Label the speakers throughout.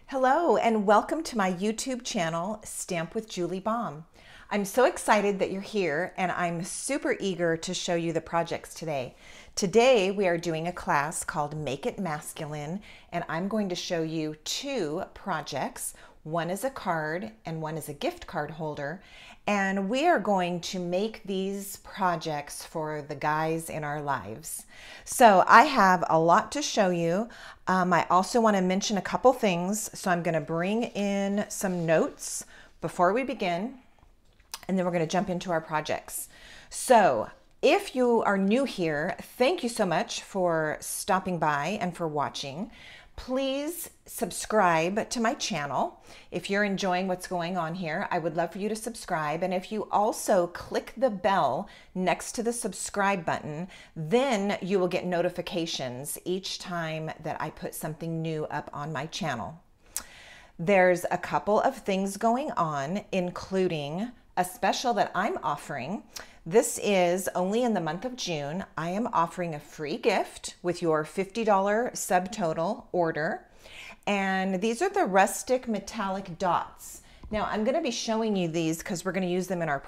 Speaker 1: Hello and welcome to my YouTube channel, Stamp with Julie Baum. I'm so excited that you're here and I'm super eager to show you the projects today. Today we are doing a class called Make It Masculine and I'm going to show you two projects. One is a card and one is a gift card holder. And we are going to make these projects for the guys in our lives. So I have a lot to show you. I also want to mention a couple things. So I'm going to bring in some notes before we begin, and then we're going to jump into our projects. So if you are new here, thank you so much for stopping by and for watching. Please subscribe to my channel. If you're enjoying what's going on here, I would love for you to subscribe. And if you also click the bell next to the subscribe button, then you will get notifications each time that I put something new up on my channel. There's a couple of things going on, including a special that I'm offering. This is only in the month of June. I am offering a free gift with your $50 subtotal order. And these are the rustic metallic dots. Now I'm going to be showing you these because we're going to use them in our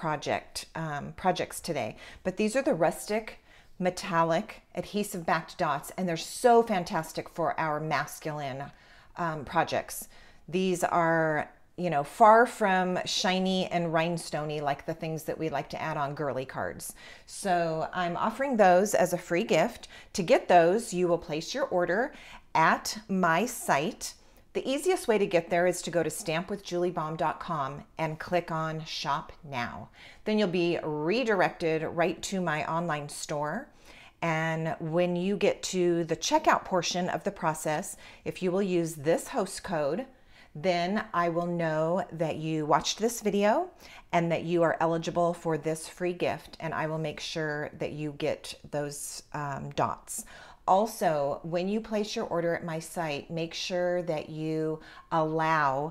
Speaker 1: projects today. But these are the rustic metallic adhesive backed dots, and they're so fantastic for our masculine projects. These are, you know, far from shiny and rhinestoney like the things that we like to add on girly cards. So I'm offering those as a free gift. To get those, you will place your order at my site. The easiest way to get there is to go to stampwithjuliebaum.com and click on Shop Now. Then you'll be redirected right to my online store. And when you get to the checkout portion of the process, if you will use this host code, then I will know that you watched this video and that you are eligible for this free gift, and I will make sure that you get those dots. Also, when you place your order at my site, make sure that you allow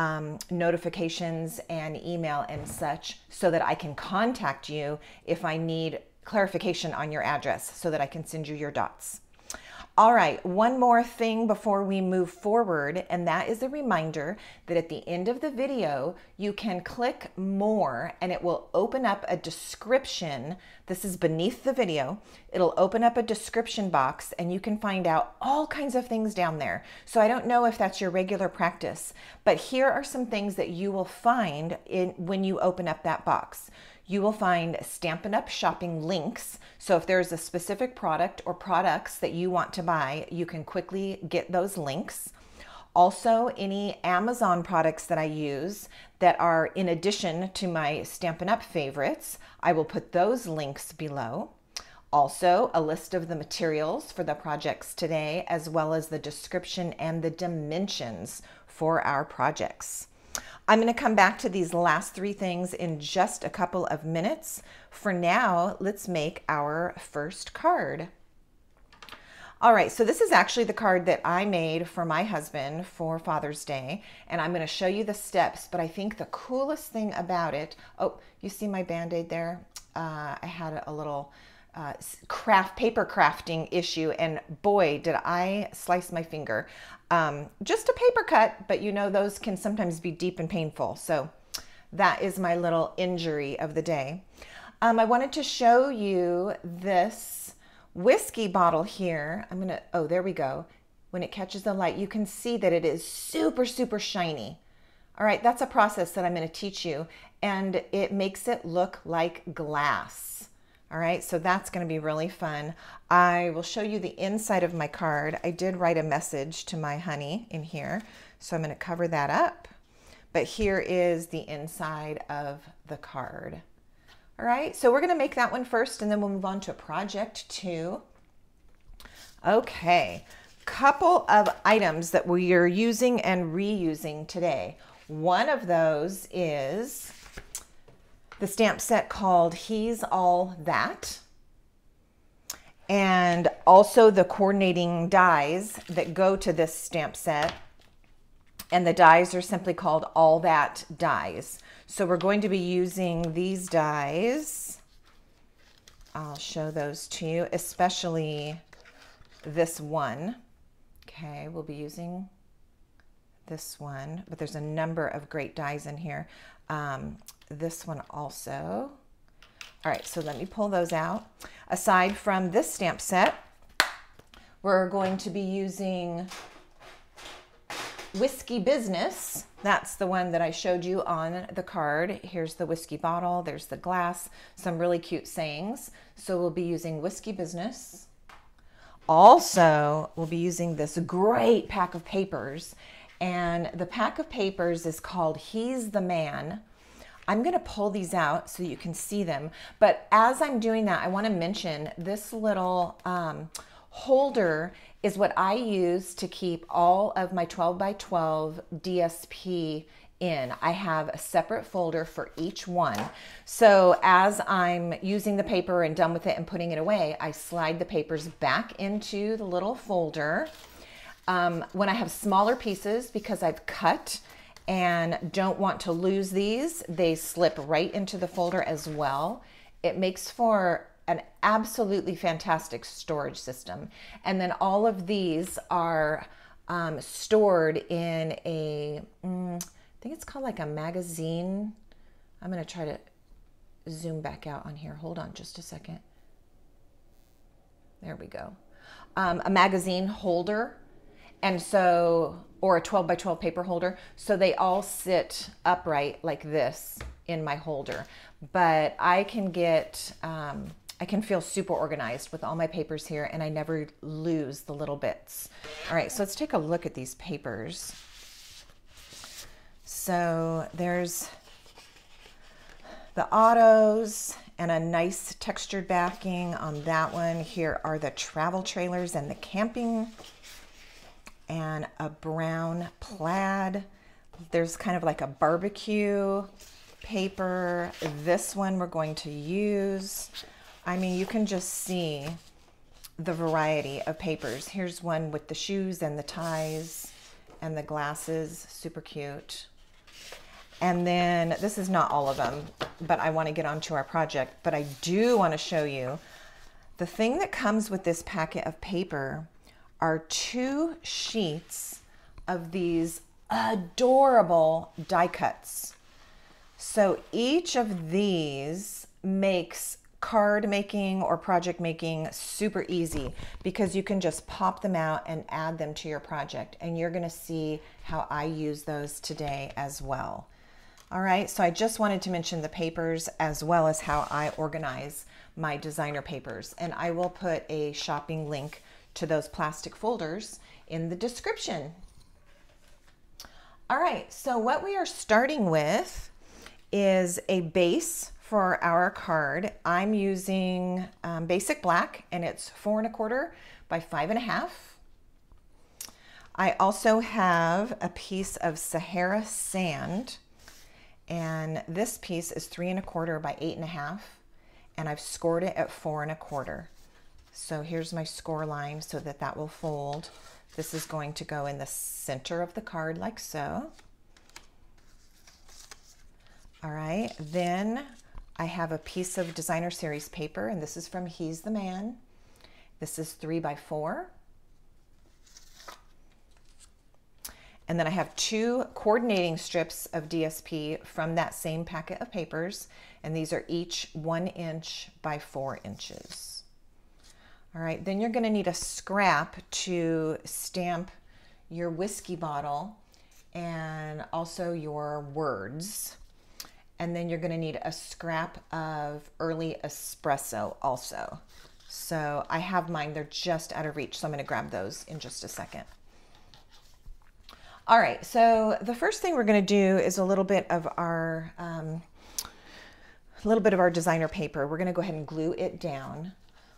Speaker 1: notifications and email and such so that I can contact you if I need clarification on your address so that I can send you your dots. All right, one more thing before we move forward, and that is a reminder that at the end of the video, you can click more and it will open up a description. This is beneath the video. It'll open up a description box and you can find out all kinds of things down there. So I don't know if that's your regular practice, but here are some things that you will find when you open up that box. You will find Stampin' Up! Shopping links. So if there's a specific product or products that you want to buy, you can quickly get those links. Also, any Amazon products that I use that are in addition to my Stampin' Up! Favorites, I will put those links below. Also, a list of the materials for the projects today, as well as the description and the dimensions for our projects. I'm going to come back to these last three things in just a couple of minutes. For now, let's make our first card. All right, so this is actually the card that I made for my husband for Father's Day, and I'm going to show you the steps, but I think the coolest thing about it, oh, you see my Band-Aid there? I had a little paper crafting issue, and boy, did I slice my finger. Just a paper cut, but you know those can sometimes be deep and painful. So that is my little injury of the day. I wanted to show you this whiskey bottle here. Oh, there we go. When it catches the light, you can see that it is super, super shiny. All right, that's a process that I'm going to teach you, and it makes it look like glass. All right, so that's going to be really fun. I will show you the inside of my card. I did write a message to my honey in here, so I'm going to cover that up. But here is the inside of the card. All right, so we're going to make that one first, and then we'll move on to project 2. Okay, couple of items that we are using and reusing today. One of those is the stamp set called He's All That, and also the coordinating dies that go to this stamp set, and the dies are simply called All That dies. So we're going to be using these dies. I'll show those to you, especially this one. Okay, we'll be using this one, but there's a number of great dies in here. This one also. All right, so let me pull those out. Aside from this stamp set, we're going to be using Whiskey Business. That's the one that I showed you on the card. Here's the whiskey bottle, there's the glass, some really cute sayings. So we'll be using Whiskey Business. Also, we'll be using this great pack of papers, and the pack of papers is called He's the Man. I'm going to pull these out so you can see them, but as I'm doing that, I want to mention this little holder is what I use to keep all of my 12 by 12 DSP in. I have a separate folder for each one. So as I'm using the paper and done with it and putting it away, I slide the papers back into the little folder. When I have smaller pieces, because I've cut and don't want to lose these, they slip right into the folder as well. It makes for an absolutely fantastic storage system. And then all of these are stored in a, I think it's called like a magazine. I'm gonna try to zoom back out on here. Hold on just a second. There we go. A magazine holder. And so, or a 12 by 12 paper holder. So they all sit upright like this in my holder. But I can get, I can feel super organized with all my papers here, and I never lose the little bits. All right, so let's take a look at these papers. So there's the autos and a nice textured backing on that one. Here are the travel trailers and the camping, and a brown plaid. There's kind of like a barbecue paper. This one we're going to use. I mean, you can just see the variety of papers. Here's one with the shoes and the ties and the glasses, super cute. And then this is not all of them, but I want to get onto our project. But I do want to show you the thing that comes with this packet of paper are 2 sheets of these adorable die cuts. So each of these makes card making or project making super easy, because you can just pop them out and add them to your project, and you're going to see how I use those today as well. All right, so I just wanted to mention the papers as well as how I organize my designer papers, and I will put a shopping link to those plastic folders in the description. All right, so what we are starting with is a base for our card. I'm using basic black, and it's 4 1/4 by 5 1/2. I also have a piece of Sahara sand, and this piece is 3 1/4 by 8 1/2, and I've scored it at 4 1/4. So here's my score line so that that will fold. This is going to go in the center of the card like so. All right, then I have a piece of designer series paper, and this is from He's the Man. This is 3 by 4. And then I have 2 coordinating strips of DSP from that same packet of papers, and these are each 1 inch by 4 inches. All right, then you're gonna need a scrap to stamp your whiskey bottle and also your words. And then you're gonna need a scrap of early espresso also. So I have mine, they're just out of reach, so I'm gonna grab those in just a second. All right, so the first thing we're gonna do is a little bit of our designer paper. We're gonna go ahead and glue it down.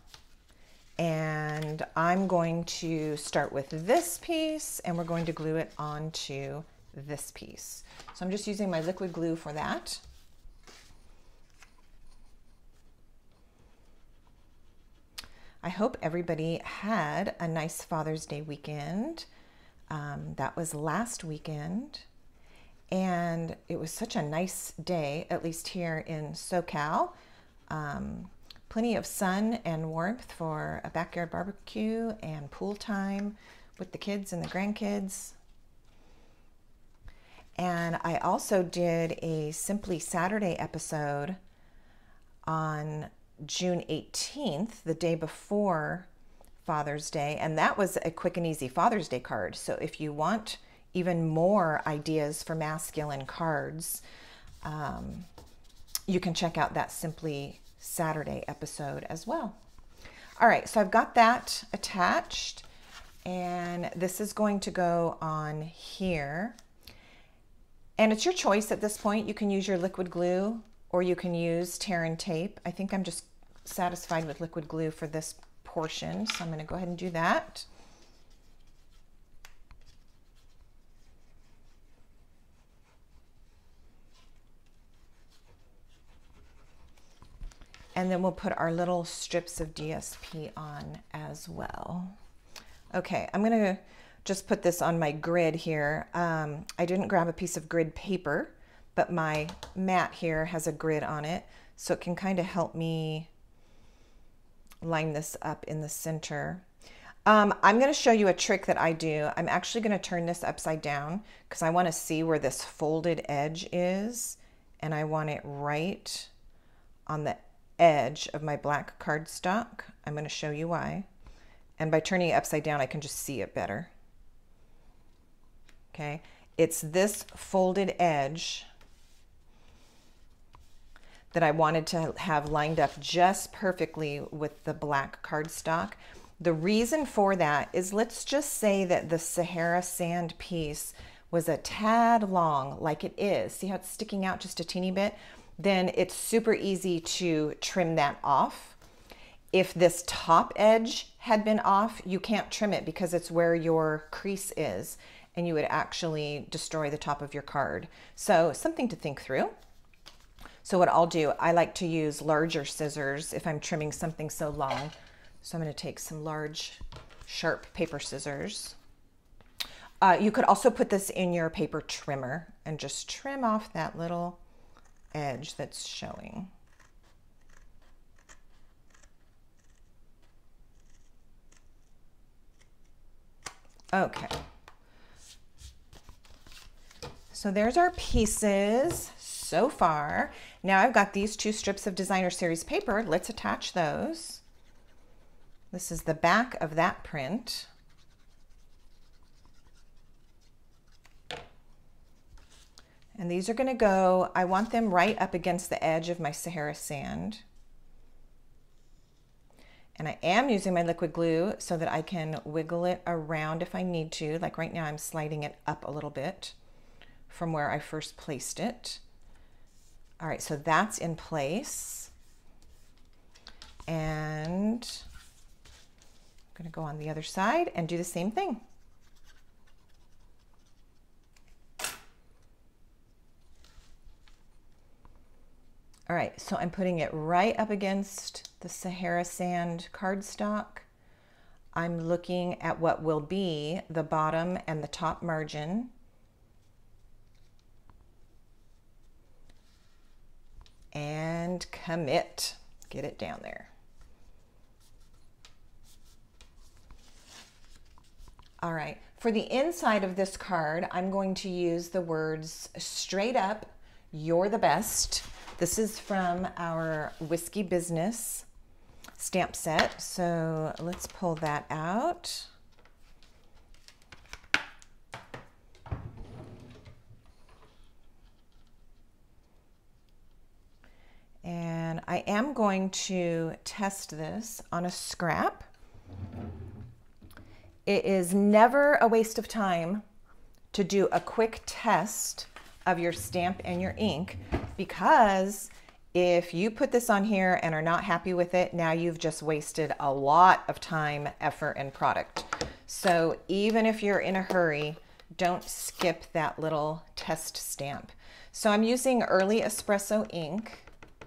Speaker 1: And I'm going to start with this piece, and we're going to glue it onto this piece. So I'm just using my liquid glue for that. I hope everybody had a nice Father's Day weekend. That was last weekend, and it was such a nice day, at least here in SoCal. Plenty of sun and warmth for a backyard barbecue and pool time with the kids and the grandkids. And I also did a Simply Saturday episode on June 18th, the day before Father's Day, and that was a quick and easy Father's Day card. So if you want even more ideas for masculine cards, you can check out that Simply Saturday episode as well. All right, so I've got that attached, and this is going to go on here. And it's your choice at this point. You can use your liquid glue or you can use tear and tape. I think I'm just satisfied with liquid glue for this portion, so I'm going to go ahead and do that. And then we'll put our little strips of DSP on as well. Okay, I'm going to just put this on my grid here. I didn't grab a piece of grid paper, but my mat here has a grid on it, so it can kind of help me line this up in the center. I'm going to show you a trick that I do. I'm actually going to turn this upside down because I want to see where this folded edge is, and I want it right on the edge of my black cardstock. I'm going to show you why. And by turning it upside down, I can just see it better. Okay, it's this folded edge that I wanted to have lined up just perfectly with the black cardstock. The reason for that is, let's just say that the Sahara sand piece was a tad long, like it is. See how it's sticking out just a teeny bit? Then it's super easy to trim that off. If this top edge had been off, you can't trim it because it's where your crease is, and you would actually destroy the top of your card. So something to think through. So what I'll do, I like to use larger scissors if I'm trimming something so long. So I'm going to take some large, sharp paper scissors. You could also put this in your paper trimmer and just trim off that little edge that's showing. Okay. So there's our pieces so far. Now I've got these two strips of Designer Series paper. Let's attach those. This is the back of that print. And these are going to go, I want them right up against the edge of my Sahara sand. And I am using my liquid glue so that I can wiggle it around if I need to. Like right now I'm sliding it up a little bit from where I first placed it. All right, so that's in place. And I'm going to go on the other side and do the same thing. All right, so I'm putting it right up against the Sahara sand cardstock. I'm looking at what will be the bottom and the top margin. And commit. Get it down there. All right, for the inside of this card, I'm going to use the words "straight up, you're the best." This is from our Whiskey Business stamp set. So let's pull that out. And I am going to test this on a scrap. It is never a waste of time to do a quick test of your stamp and your ink, because if you put this on here and are not happy with it, now you've just wasted a lot of time, effort, and product. So even if you're in a hurry, don't skip that little test stamp. So I'm using Early Espresso ink.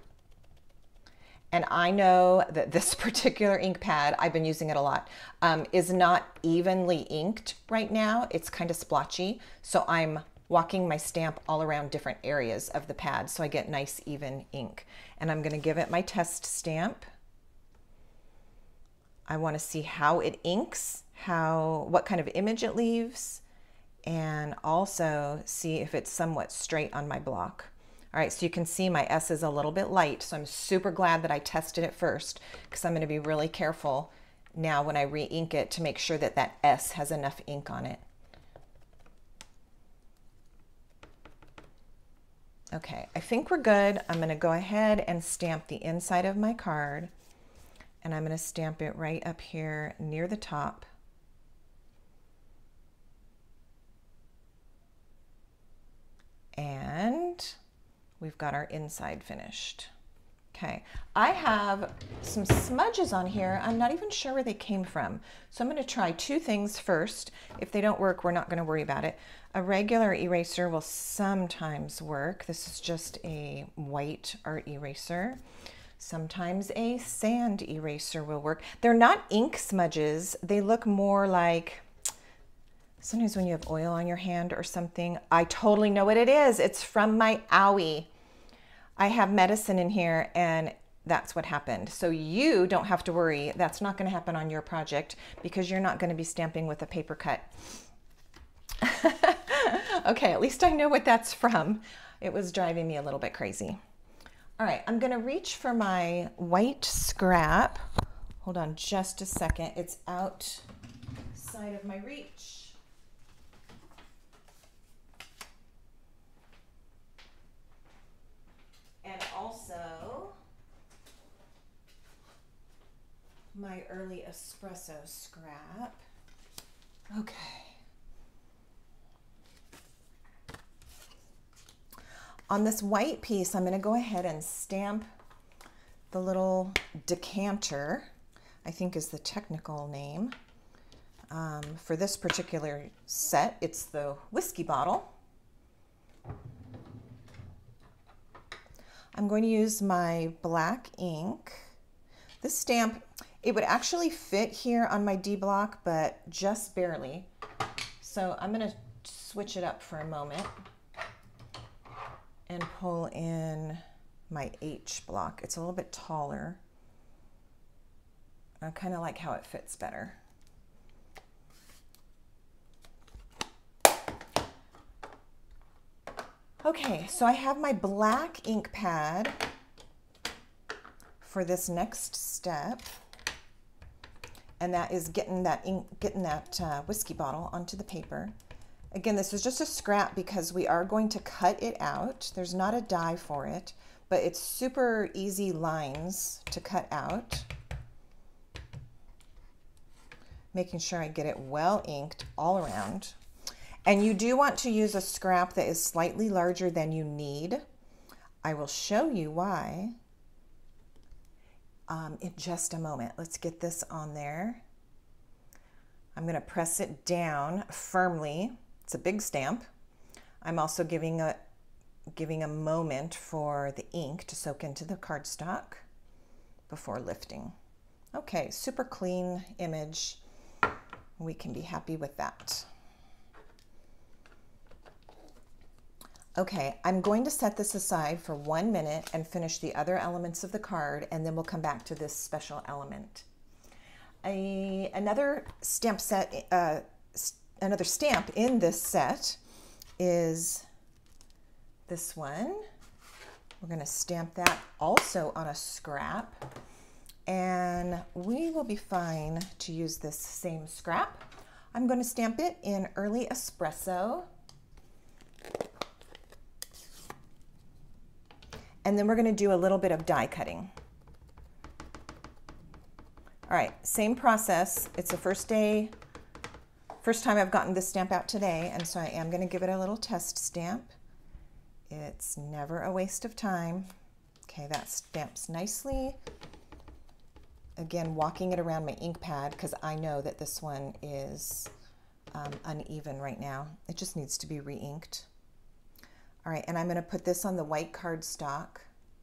Speaker 1: And I know that this particular ink pad, I've been using it a lot, is not evenly inked right now. It's kind of splotchy. So I'm walking my stamp all around different areas of the pad so I get nice even ink. And I'm going to give it my test stamp. I want to see how it inks, what kind of image it leaves, and also see if it's somewhat straight on my block. All right, so you can see my S is a little bit light, so I'm super glad that I tested it first, because I'm going to be really careful now when I re-ink it to make sure that that S has enough ink on it. Okay, I think we're good. I'm going to go ahead and stamp the inside of my card, and I'm going to stamp it right up here near the top. And we've got our inside finished. Okay, I have some smudges on here. I'm not even sure where they came from. So I'm going to try two things first. If they don't work, we're not going to worry about it. A regular eraser will sometimes work. This is just a white art eraser. Sometimes a sand eraser will work. They're not ink smudges. They look more like, sometimes when you have oil on your hand or something. I totally know what it is. It's from my owie. I have medicine in here and that's what happened. So you don't have to worry. That's not going to happen on your project because you're not going to be stamping with a paper cut. Okay, at least I know what that's from. It was driving me a little bit crazy. All right, I'm going to reach for my white scrap. Hold on just a second. It's outside of my reach. And also my early espresso scrap. Okay. On this white piece, I'm going to go ahead and stamp the little decanter, I think is the technical name. For this particular set, it's the whiskey bottle. I'm going to use my black ink. This stamp, it would actually fit here on my D block, but just barely. So I'm going to switch it up for a moment and pull in my H block. It's a little bit taller. I kind of like how it fits better. Okay, so I have my black ink pad for this next step, and that is getting that ink, whiskey bottle onto the paper. Again, this is just a scrap because we are going to cut it out. There's not a die for it, but it's super easy lines to cut out. Making sure I get it well inked all around. And you do want to use a scrap that is slightly larger than you need. I will show you why in just a moment. Let's get this on there. I'm going to press it down firmly. It's a big stamp. I'm also giving a moment for the ink to soak into the cardstock before lifting. Okay, super clean image. We can be happy with that. Okay, I'm going to set this aside for 1 minute and finish the other elements of the card, and then we'll come back to this special element. Another stamp set, another stamp in this set is this one. We're going to stamp that also on a scrap, and we will be fine to use this same scrap. I'm going to stamp it in Early Espresso. And then we're going to do a little bit of die cutting. All right, same process. It's the first time I've gotten this stamp out today, and so I am going to give it a little test stamp. It's never a waste of time. Okay, that stamps nicely. Again, walking it around my ink pad because I know that this one is uneven right now. It just needs to be re-inked. All right, and I'm going to put this on the white cardstock,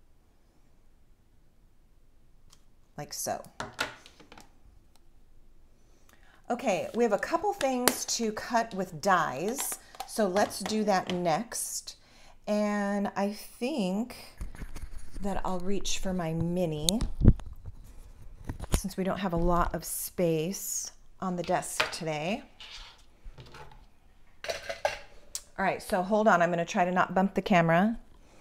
Speaker 1: like so. Okay, we have a couple things to cut with dies, so let's do that next. And I think that I'll reach for my mini, since we don't have a lot of space on the desk today. All right, so hold on. I'm going to try to not bump the camera.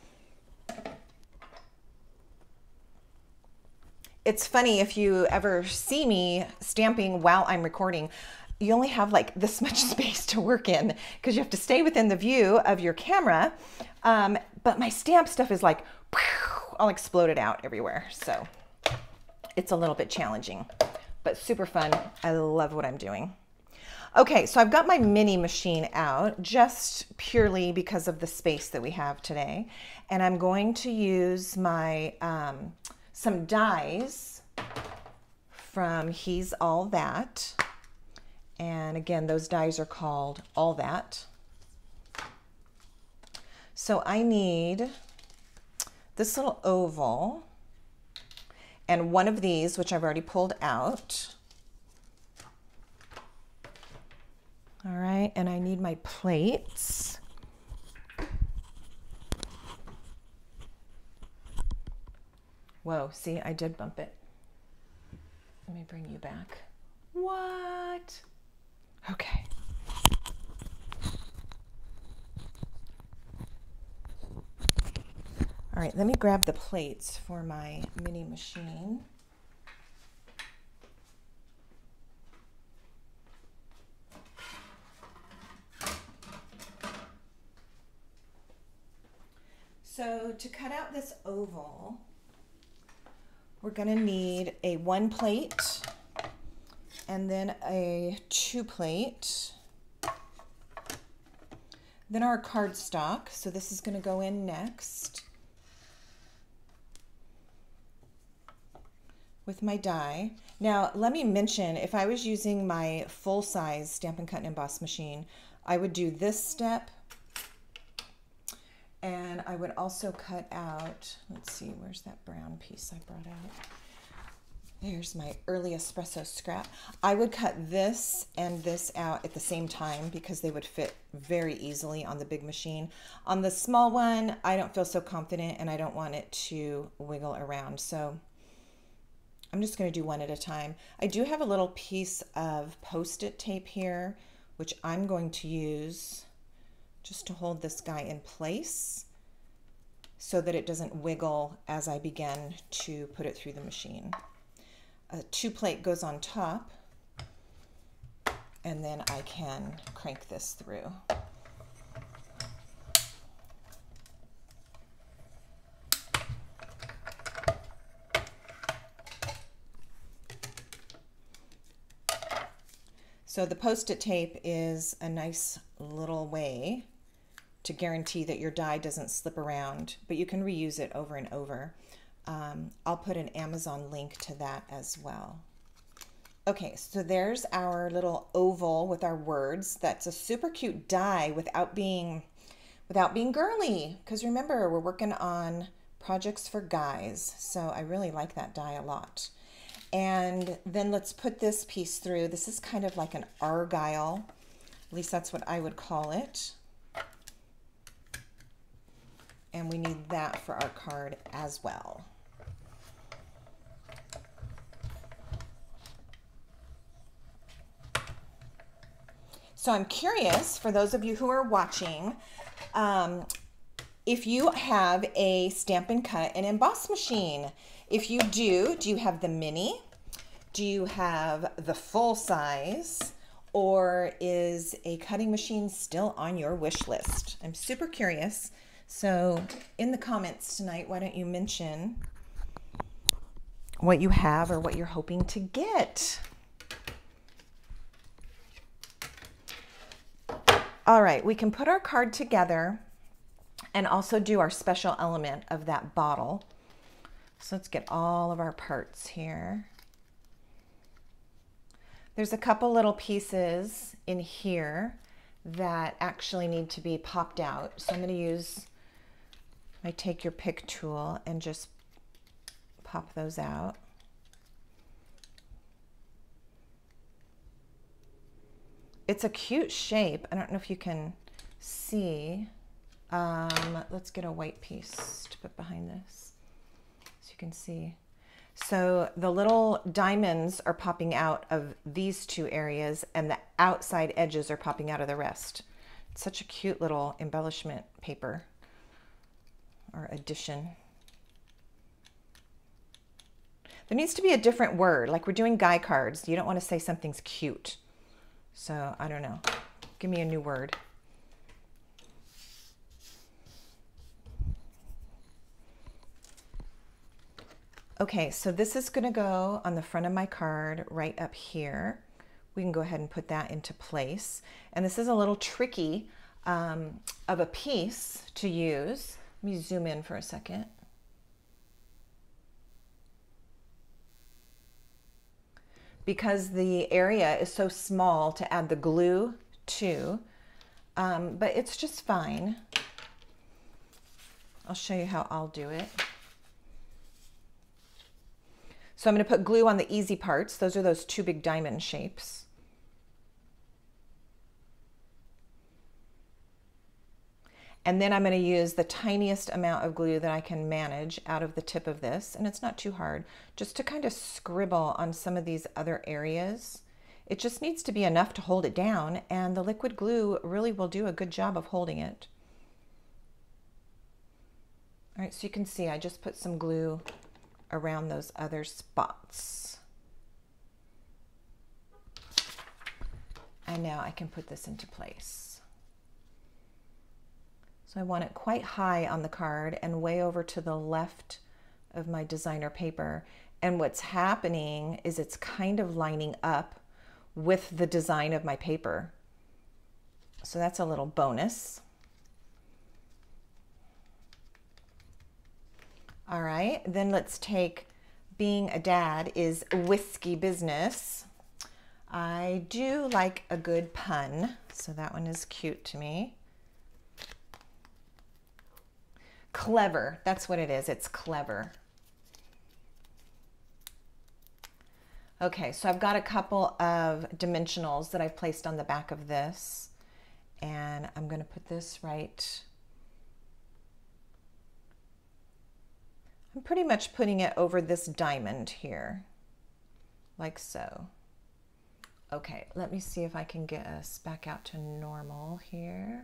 Speaker 1: It's funny, if you ever see me stamping while I'm recording, you only have like this much space to work in because you have to stay within the view of your camera. But my stamp stuff is like all exploded out everywhere. So it's a little bit challenging, but super fun. I love what I'm doing. Okay, so I've got my mini machine out just purely because of the space that we have today. And I'm going to use my some dies from He's All That. And again, those dies are called All That. So I need this little oval and one of these, which I've already pulled out. All right, and I need my plates. Whoa, see, I did bump it. Let me bring you back. What? Okay. All right, let me grab the plates for my mini machine. So to cut out this oval, we're going to need a 1 plate and then a 2 plate. Then our cardstock. So this is going to go in next with my die. Now, let me mention, if I was using my full-size Stampin' Cut and Emboss machine, I would do this step. And I would also cut out, let's see, where's that brown piece I brought out? There's my early espresso scrap. I would cut this and this out at the same time because they would fit very easily on the big machine. On the small one, I don't feel so confident and I don't want it to wiggle around. So I'm just going to do one at a time. I do have a little piece of Post-it tape here, which I'm going to use just to hold this guy in place so that it doesn't wiggle as I begin to put it through the machine. A 2 plate goes on top, and then I can crank this through. So the Post-it tape is a nice little way to guarantee that your die doesn't slip around, but you can reuse it over and over. I'll put an Amazon link to that as well. Okay, so there's our little oval with our words. That's a super cute die without being girly, because remember, we're working on projects for guys, so I really like that die a lot. And then let's put this piece through. This is kind of like an argyle, at least that's what I would call it. And we need that for our card as well. So I'm curious, for those of you who are watching, if you have a Stampin' Cut and Emboss machine. If you do you have the mini? Do you have the full size? Or is a cutting machine still on your wish list? I'm super curious. So in the comments tonight, why don't you mention what you have or what you're hoping to get? All right, we can put our card together and also do our special element of that bottle. So let's get all of our parts here. There's a couple little pieces in here that actually need to be popped out. So I'm going to use my Take Your Pick tool and just pop those out. It's a cute shape. I don't know if you can see. Let's get a white piece to put behind this so you can see. So the little diamonds are popping out of these two areas and the outside edges are popping out of the rest. It's such a cute little embellishment paper or addition. There needs to be a different word. Like we're doing guy cards. You don't want to say something's cute. So I don't know. Give me a new word. Okay, so this is going to go on the front of my card right up here. We can go ahead and put that into place. And this is a little tricky of a piece to use. Let me zoom in for a second. Because the area is so small to add the glue to, but it's just fine. I'll show you how I'll do it. So I'm going to put glue on the easy parts. Those are those two big diamond shapes. And then I'm going to use the tiniest amount of glue that I can manage out of the tip of this, and it's not too hard, just to kind of scribble on some of these other areas. It just needs to be enough to hold it down, and the liquid glue really will do a good job of holding it. All right, so you can see I just put some glue around those other spots. And now I can put this into place. So I want it quite high on the card and way over to the left of my designer paper. And what's happening is it's kind of lining up with the design of my paper. So that's a little bonus. All right, then let's take Being a Dad is Whiskey Business. I do like a good pun, so that one is cute to me. Clever, that's what it is, it's clever. Okay, so I've got a couple of dimensionals that I've placed on the back of this, and I'm going to put this right. I'm pretty much putting it over this diamond here, like so. Okay, let me see if I can get us back out to normal here.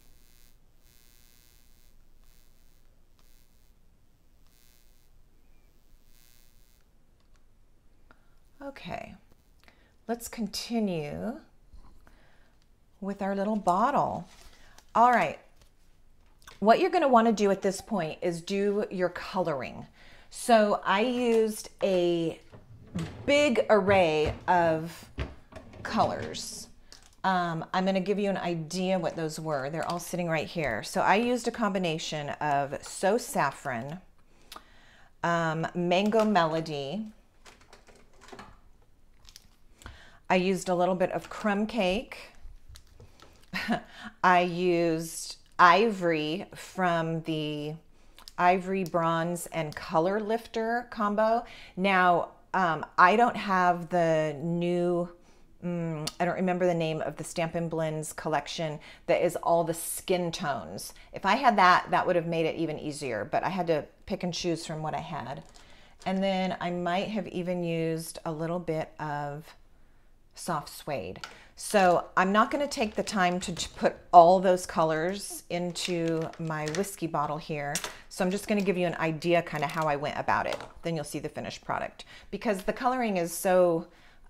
Speaker 1: Okay, let's continue with our little bottle. All right, what you're going to want to do at this point is do your coloring. So I used a big array of colors. I'm going to give you an idea what those were. They're all sitting right here. So I used a combination of So Saffron, Mango Melody. I used a little bit of crumb cake. I used ivory from the Ivory Bronze and Color Lifter combo. Now, I don't have the new, I don't remember the name of the Stampin' Blends collection that is all the skin tones. If I had that, that would have made it even easier, but I had to pick and choose from what I had. And then I might have even used a little bit of soft suede. So I'm not going to take the time to put all those colors into my whiskey bottle here. So I'm just going to give you an idea kind of how I went about it. Then you'll see the finished product, because the coloring is so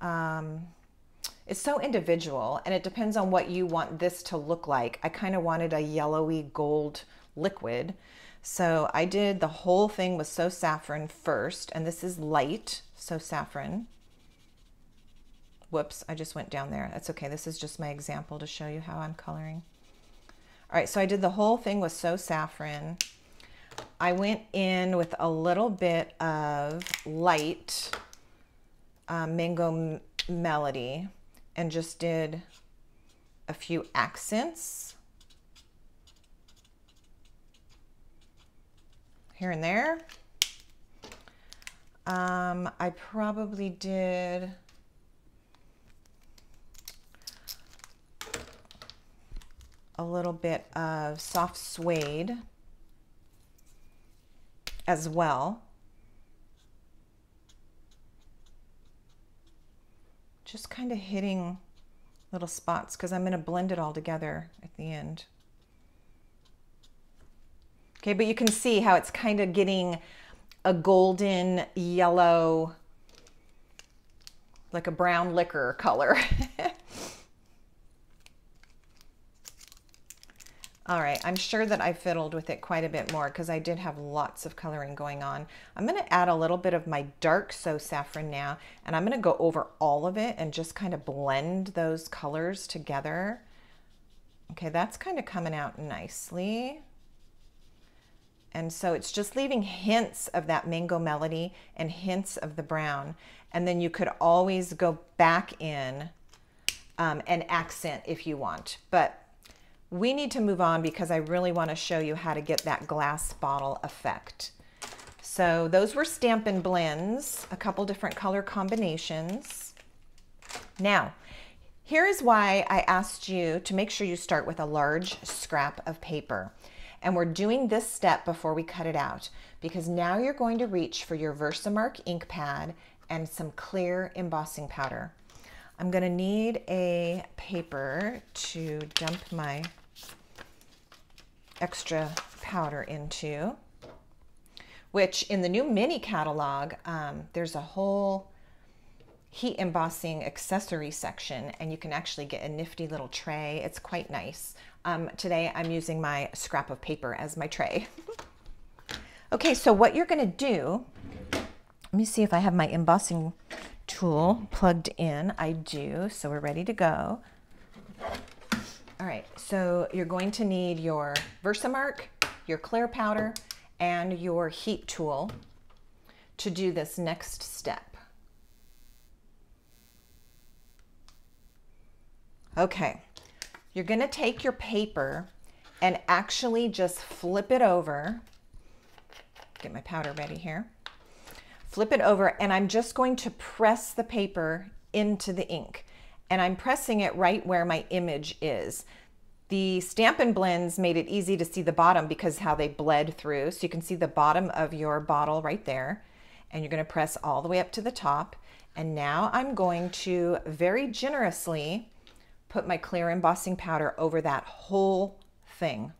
Speaker 1: it's so individual, and it depends on what you want this to look like. I kind of wanted a yellowy gold liquid. So I did the whole thing with So Saffron first, and this is light So Saffron. Whoops, I just went down there. That's okay. This is just my example to show you how I'm coloring. All right, so I did the whole thing with So Saffron. I went in with a little bit of light Mango Melody and just did a few accents here and there. I probably did a little bit of soft suede as well. Just kind of hitting little spots because I'm going to blend it all together at the end. Okay, but you can see how it's kind of getting a golden yellow, like a brown liquor color. All right, I'm sure that I fiddled with it quite a bit more because I did have lots of coloring going on. I'm going to add a little bit of my dark So Saffron now, and I'm going to go over all of it and just kind of blend those colors together. Okay, that's kind of coming out nicely. And so it's just leaving hints of that Mango Melody and hints of the brown. And then you could always go back in and accent if you want. But we need to move on because I really want to show you how to get that glass bottle effect. So those were Stampin' Blends, a couple different color combinations. Now, here is why I asked you to make sure you start with a large scrap of paper. And we're doing this step before we cut it out because now you're going to reach for your Versamark ink pad and some clear embossing powder. I'm going to need a paper to dump my extra powder into, which in the new mini catalog, there's a whole heat embossing accessory section, and you can actually get a nifty little tray. It's quite nice. Today I'm using my scrap of paper as my tray. Okay, so what you're going to do, let me see if I have my embossing tool plugged in. I do, so we're ready to go. All right, so you're going to need your Versamark, your clear powder, and your heat tool to do this next step. Okay, you're going to take your paper and actually just flip it over. Get my powder ready here. Flip it over, and I'm just going to press the paper into the ink. And I'm pressing it right where my image is. The Stampin' Blends made it easy to see the bottom because how they bled through. So you can see the bottom of your bottle right there. And you're going to press all the way up to the top. And now I'm going to very generously put my clear embossing powder over that whole thing.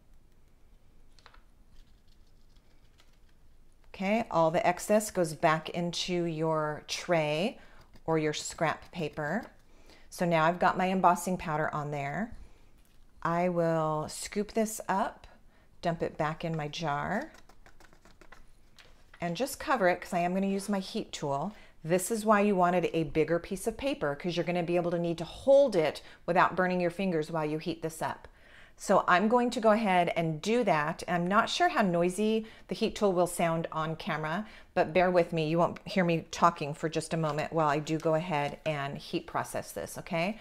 Speaker 1: Okay, all the excess goes back into your tray or your scrap paper. So now I've got my embossing powder on there. I will scoop this up, dump it back in my jar, and just cover it because I am going to use my heat tool. This is why you wanted a bigger piece of paper, because you're going to be able to need to hold it without burning your fingers while you heat this up. So I'm going to go ahead and do that. I'm not sure how noisy the heat tool will sound on camera, but bear with me. You won't hear me talking for just a moment while I do go ahead and heat process this, okay?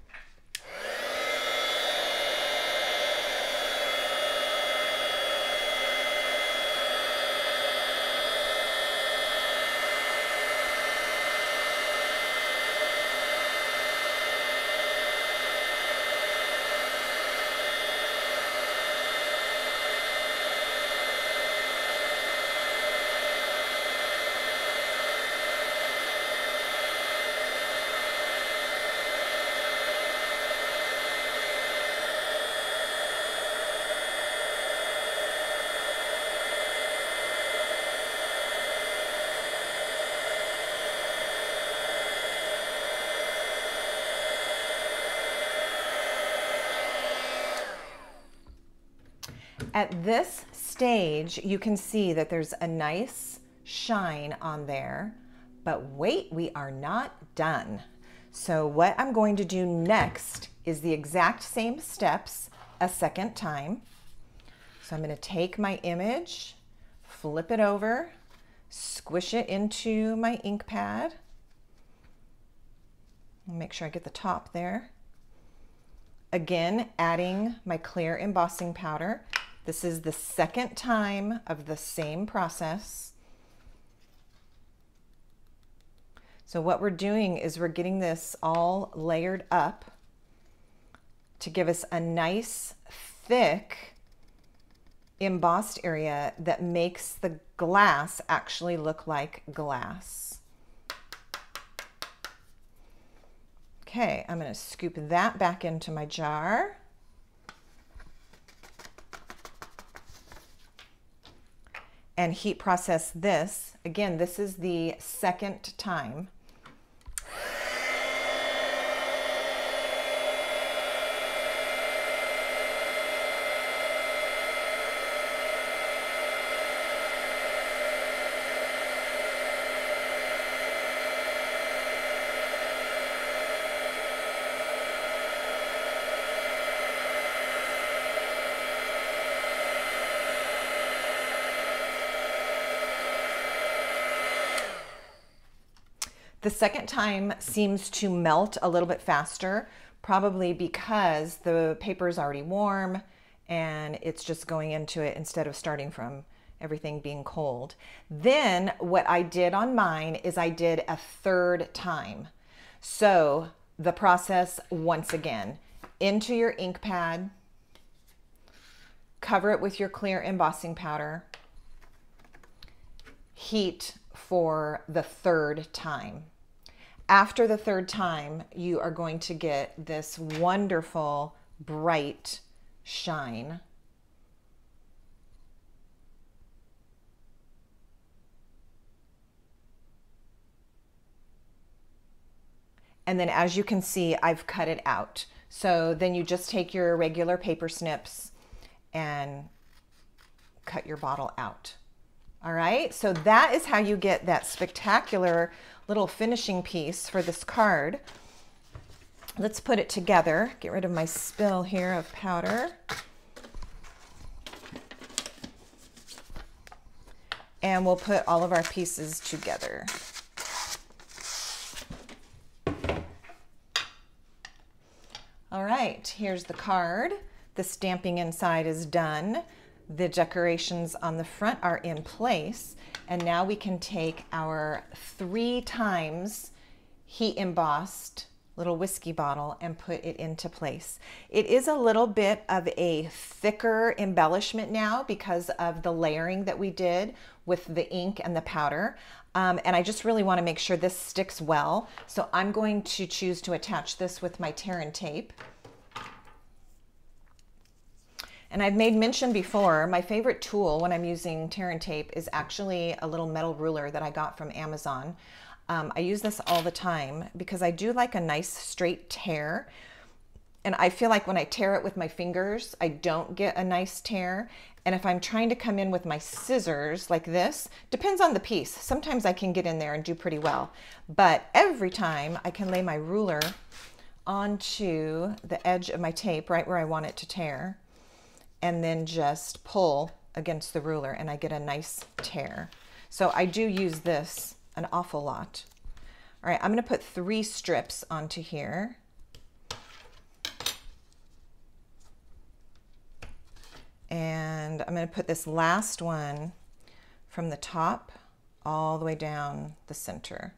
Speaker 1: At this stage, you can see that there's a nice shine on there, but wait, we are not done. So what I'm going to do next is the exact same steps a second time. So I'm going to take my image, flip it over, squish it into my ink pad. Make sure I get the top there. Again, adding my clear embossing powder. This is the second time of the same process. So what we're doing is we're getting this all layered up to give us a nice, thick, embossed area that makes the glass actually look like glass. Okay, I'm going to scoop that back into my jar. And heat process this. Again, this is the second time. The second time seems to melt a little bit faster, probably because the paper is already warm and it's just going into it instead of starting from everything being cold. Then what I did on mine is I did a third time. So the process once again, into your ink pad, cover it with your clear embossing powder, heat for the third time. After the third time, you are going to get this wonderful, bright shine. And then as you can see, I've cut it out. So then you just take your regular paper snips and cut your bottle out. All right, so that is how you get that spectacular little finishing piece for this card. Let's put it together. Get rid of my spill here of powder. And we'll put all of our pieces together. All right, here's the card. The stamping inside is done. The decorations on the front are in place. And now we can take our 3 times heat embossed little whiskey bottle and put it into place. It is a little bit of a thicker embellishment now because of the layering that we did with the ink and the powder. And I just really want to make sure this sticks well. So I'm going to choose to attach this with my tear and tape. And I've made mention before, my favorite tool when I'm using tear and tape is actually a little metal ruler that I got from Amazon. I use this all the time because I do like a nice straight tear. And I feel like when I tear it with my fingers, I don't get a nice tear. And if I'm trying to come in with my scissors like this, depends on the piece. Sometimes I can get in there and do pretty well. But every time I can lay my ruler onto the edge of my tape right where I want it to tear, and then just pull against the ruler and I get a nice tear. So I do use this an awful lot. All right, I'm gonna put 3 strips onto here. And I'm gonna put this last one from the top all the way down the center.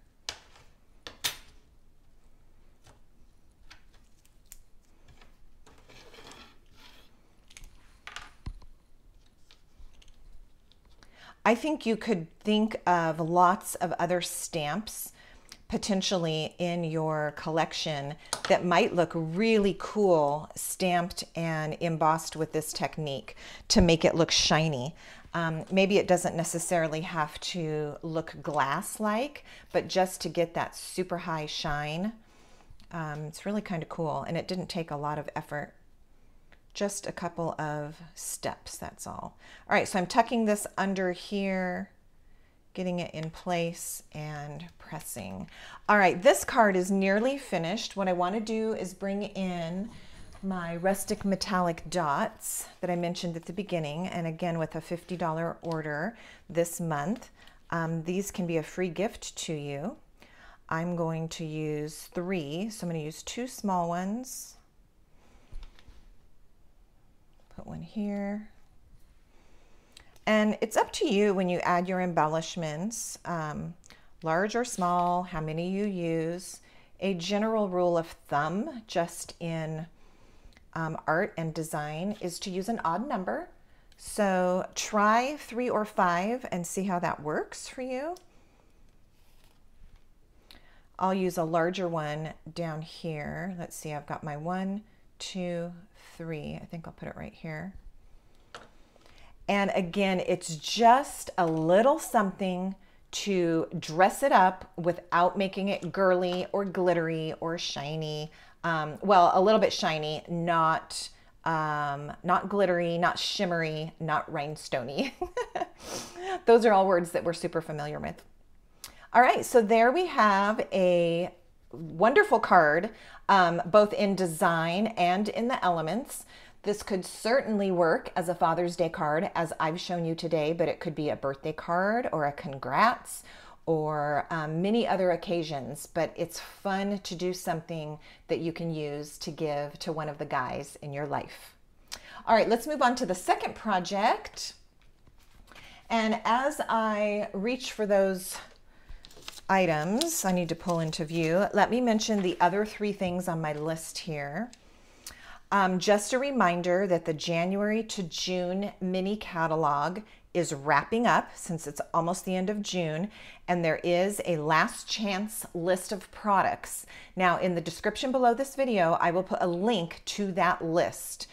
Speaker 1: I think you could think of lots of other stamps potentially in your collection that might look really cool stamped and embossed with this technique to make it look shiny. Maybe it doesn't necessarily have to look glass-like, but just to get that super high shine. It's really kind of cool, and it didn't take a lot of effort. Just a couple of steps, that's all. All right, so I'm tucking this under here, getting it in place and pressing. All right, this card is nearly finished. What I want to do is bring in my rustic metallic dots that I mentioned at the beginning, and again with a $50 order this month. These can be a free gift to you. I'm going to use 3, so I'm going to use 2 small ones. Put one here. And it's up to you when you add your embellishments, large or small, how many you use. A general rule of thumb just in art and design is to use an odd number. So try 3 or 5 and see how that works for you. I'll use a larger one down here. Let's see, I've got my 1, 2, 3. I think I'll put it right here. And again, it's just a little something to dress it up without making it girly or glittery or shiny. Well, a little bit shiny, not glittery, not shimmery, not rhinestoney. Those are all words that we're super familiar with. All right, so there we have a wonderful card, both in design and in the elements. This could certainly work as a Father's Day card, as I've shown you today, but it could be a birthday card or a congrats or many other occasions. But it's fun to do something that you can use to give to one of the guys in your life. All right, let's move on to the second project. And as I reach for those items I need to pull into view, let me mention the other 3 things on my list here. Just a reminder that the January to June mini catalog is wrapping up since it's almost the end of June, and there is a last chance list of products. Now, in the description below this video, I will put a link to that list.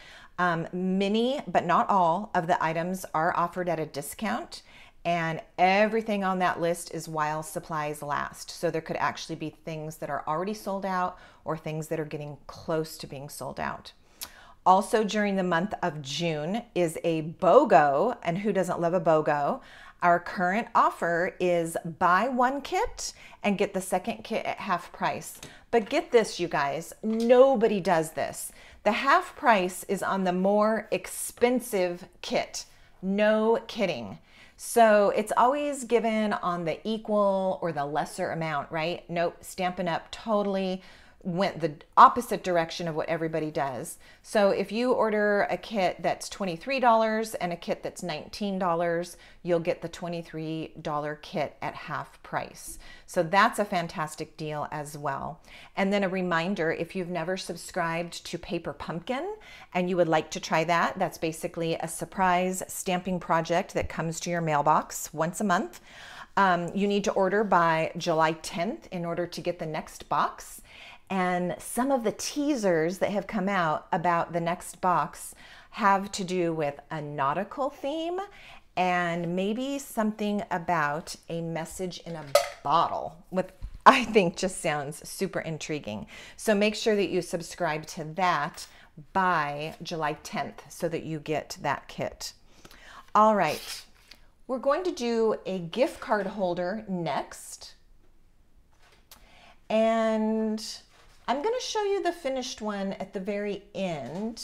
Speaker 1: Many, but not all, of the items are offered at a discount, and everything on that list is while supplies last. So there could actually be things that are already sold out or things that are getting close to being sold out. Also during the month of June is a BOGO, and who doesn't love a BOGO? Our current offer is buy 1 kit and get the second kit at half price. But get this, you guys, nobody does this. The half price is on the more expensive kit. No kidding. So it's always given on the equal or the lesser amount, right? Nope, Stampin' Up! Totally went the opposite direction of what everybody does. So if you order a kit that's $23 and a kit that's $19, you'll get the $23 kit at half price. So that's a fantastic deal as well. And then a reminder, if you've never subscribed to Paper Pumpkin and you would like to try that, that's basically a surprise stamping project that comes to your mailbox once a month. You need to order by July 10th in order to get the next box. And some of the teasers that have come out about the next box have to do with a nautical theme and maybe something about a message in a bottle, which I think just sounds super intriguing. So make sure that you subscribe to that by July 10th so that you get that kit. All right, we're going to do a gift card holder next. And I'm going to show you the finished one at the very end.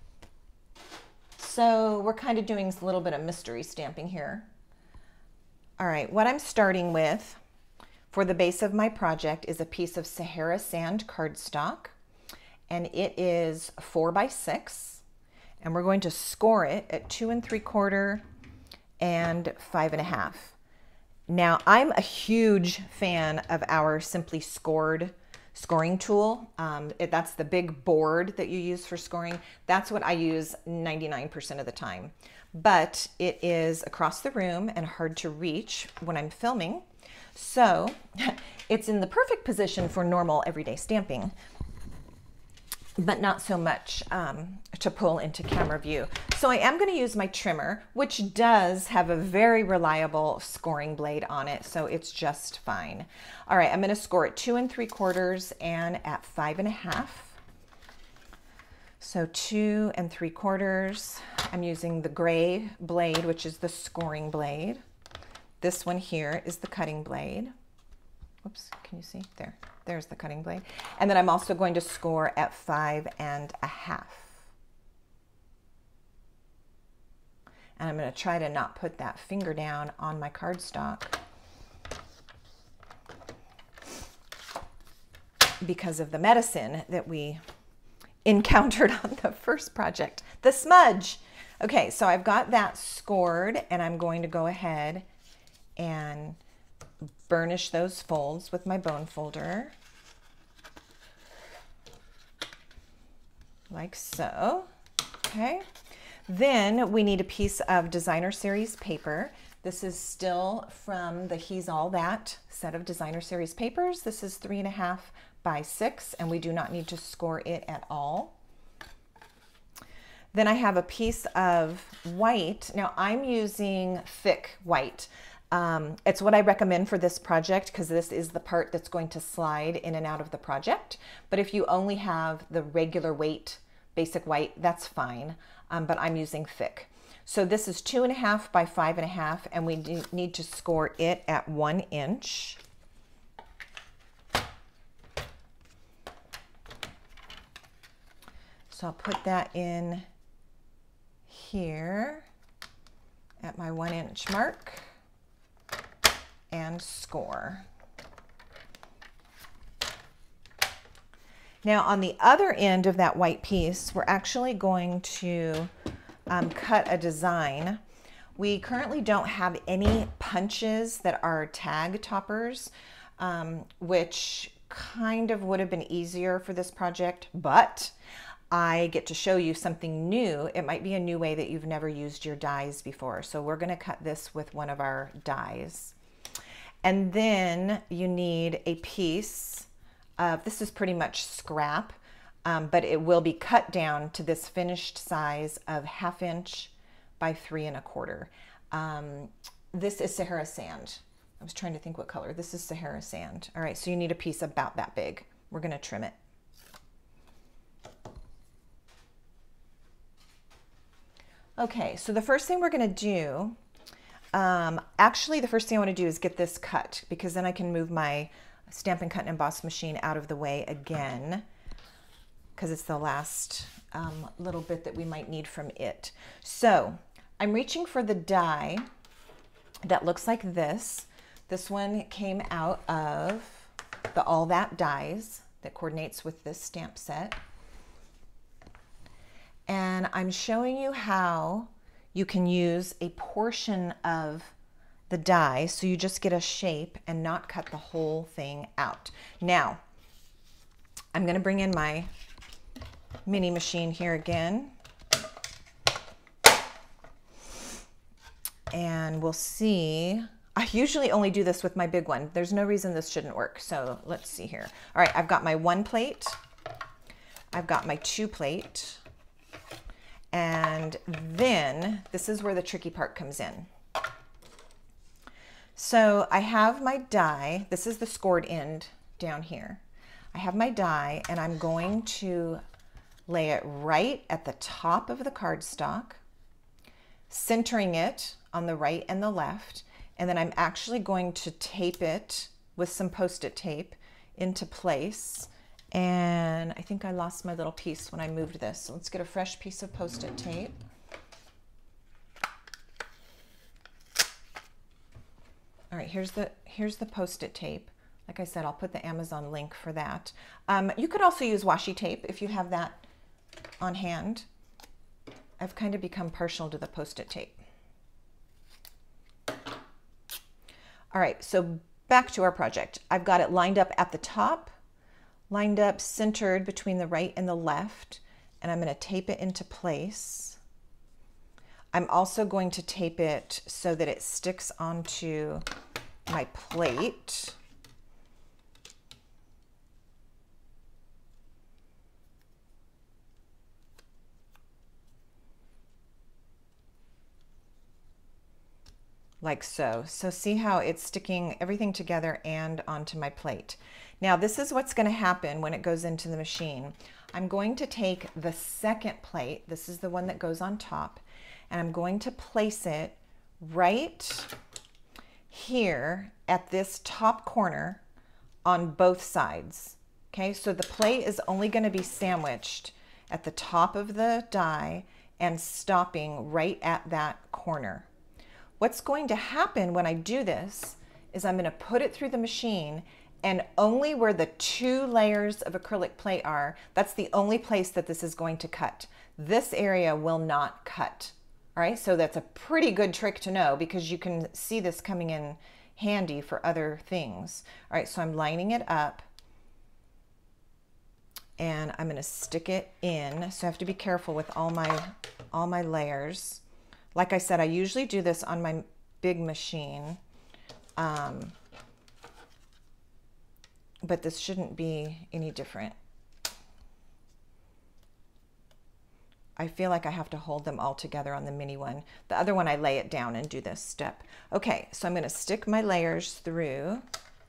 Speaker 1: So we're kind of doing a little bit of mystery stamping here. All right, what I'm starting with for the base of my project is a piece of Sahara Sand cardstock, and it is 4 by 6, and we're going to score it at 2 3/4 and 5 1/2. Now, I'm a huge fan of our Simply Scored scoring tool. That's the big board that you use for scoring. That's what I use 99% of the time. But it is across the room and hard to reach when I'm filming. So it's in the perfect position for normal everyday stamping, but not so much to pull into camera view. So I am going to use my trimmer, which does have a very reliable scoring blade on it, so it's just fine. All right, I'm going to score at 2 3/4 and at 5 1/2. So 2 3/4. I'm using the gray blade, which is the scoring blade. This one here is the cutting blade. Whoops, can you see? There. There's the cutting blade. And then I'm also going to score at 5 1/2. And I'm going to try to not put that finger down on my cardstock because of the medicine that we encountered on the first project, the smudge. Okay, so I've got that scored, and I'm going to go ahead and burnish those folds with my bone folder, like so. Okay, then we need a piece of Designer Series paper. This is still from the He's All That set of designer series papers. This is 3.5 by 6, and we do not need to score it at all. Then I have a piece of white. Now I'm using thick white. It's what I recommend for this project because this is the part that's going to slide in and out of the project. But if you only have the regular weight basic white, that's fine. But I'm using thick. So this is 2.5 by 5.5, and we need to score it at 1 inch. So I'll put that in here at my 1 inch mark and score. Now on the other end of that white piece, we're actually going to cut a design. We currently don't have any punches that are tag toppers, which kind of would have been easier for this project, but I get to show you something new. It might be a new way that you've never used your dies before. So we're going to cut this with one of our dies. And then you need a piece of, this is pretty much scrap, but it will be cut down to this finished size of 1/2 inch by 3.25. This is Sahara sand. I was trying to think what color. This is Sahara sand. All right, so you need a piece about that big. We're going to trim it. Okay, so the first thing we're going to do, actually the first thing I want to do is get this cut, because then I can move my Stampin' Cut and Emboss machine out of the way again, because it's the last little bit that we might need from it. So I'm reaching for the die that looks like this. This one came out of the All That dies that coordinates with this stamp set. And I'm showing you how you can use a portion of the die so you just get a shape and not cut the whole thing out. Now, I'm going to bring in my mini machine here again. And we'll see. I usually only do this with my big one. There's no reason this shouldn't work. So let's see here. All right, I've got my 1 plate. I've got my 2 plate. And then this is where the tricky part comes in. So I have my die. This is the scored end down here. I have my die, and I'm going to lay it right at the top of the cardstock, centering it on the right and the left. And then I'm actually going to tape it with some Post-it tape into place. And I think I lost my little piece when I moved this. So let's get a fresh piece of Post-it tape. All right, here's the Post-it tape. Like I said, I'll put the Amazon link for that. You could also use washi tape if you have that on hand. I've kind of become partial to the Post-it tape. All right, so back to our project. I've got it lined up at the top, lined up centered between the right and the left, and I'm going to tape it into place. I'm also going to tape it so that it sticks onto my plate. Like so. So see how it's sticking everything together and onto my plate. Now this is what's going to happen when it goes into the machine. I'm going to take the second plate, this is the one that goes on top, and I'm going to place it right here at this top corner on both sides. Okay, so the plate is only going to be sandwiched at the top of the die and stopping right at that corner. What's going to happen when I do this is I'm going to put it through the machine, and only where the 2 layers of acrylic plate are, that's the only place that this is going to cut. This area will not cut. All right, so that's a pretty good trick to know, because you can see this coming in handy for other things. All right, so I'm lining it up, and I'm going to stick it in. So I have to be careful with all my layers. Like I said, I usually do this on my big machine. But this shouldn't be any different. I feel like I have to hold them all together on the mini one. The other one, I lay it down and do this step. Okay, so I'm going to stick my layers through.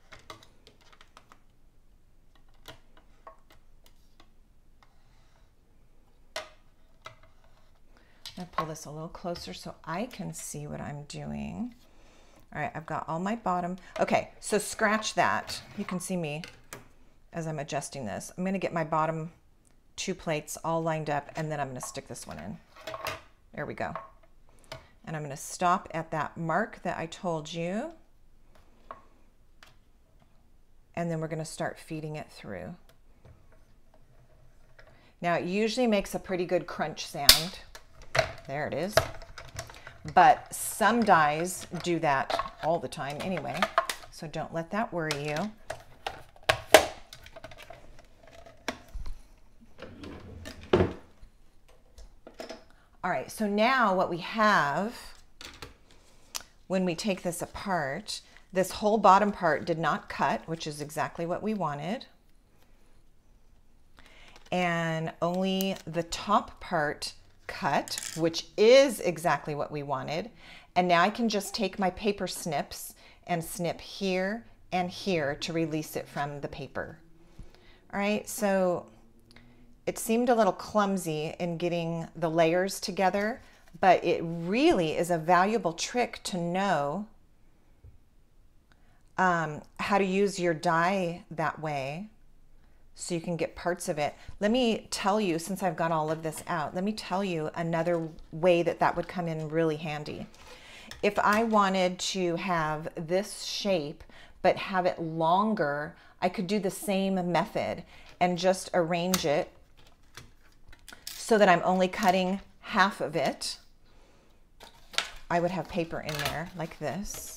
Speaker 1: I'm going to pull this a little closer so I can see what I'm doing. All right, I've got all my bottom. Okay, so scratch that. You can see me as I'm adjusting this. I'm going to get my bottom 2 plates all lined up, and then I'm going to stick this one in. There we go. And I'm going to stop at that mark that I told you. And then we're going to start feeding it through. Now, it usually makes a pretty good crunch sound. There it is. But some dies do that all the time anyway, so don't let that worry you. All right, so now what we have, when we take this apart, this whole bottom part did not cut, which is exactly what we wanted. And only the top part cut, which is exactly what we wanted. And now I can just take my paper snips and snip here and here to release it from the paper. All right, so it seemed a little clumsy in getting the layers together, but it really is a valuable trick to know how to use your die that way so you can get parts of it. Let me tell you, since I've got all of this out, let me tell you another way that that would come in really handy. If I wanted to have this shape but have it longer, I could do the same method and just arrange it so that I'm only cutting half of it. I would have paper in there like this.